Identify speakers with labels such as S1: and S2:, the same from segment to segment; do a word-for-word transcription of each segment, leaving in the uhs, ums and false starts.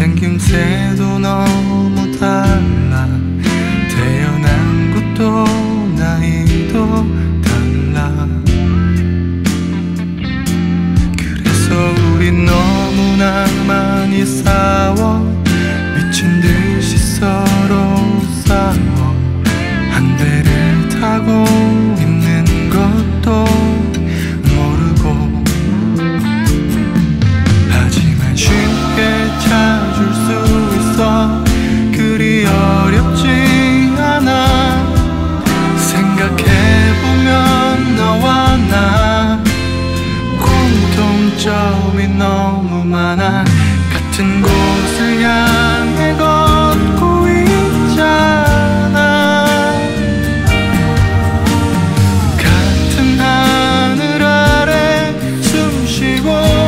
S1: 생김새도 너무 달라. 태어난 곳도 나이도 달라. 그래서 우린 너무나 많이 싸워. 미친 듯이 서로 싸워. 한 배를 타고 있는 것도 모르고. 하지만 쉽게 찾을 수 있어. 그리 어렵지 않아. 생각해보면 너와 나 공통점이 너무 많아. 같은 곳을 향해 걷고 있잖아. 같은 하늘 아래 숨 쉬고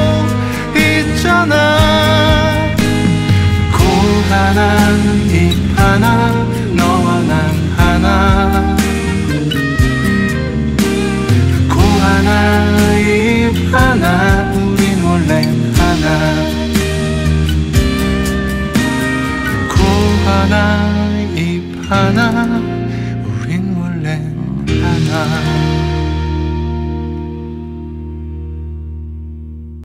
S1: 있잖아. 코 하나 입 하나 너와 난 하나. 코 하나 입 하나 우린 원래 하나. 코 하나 입 하나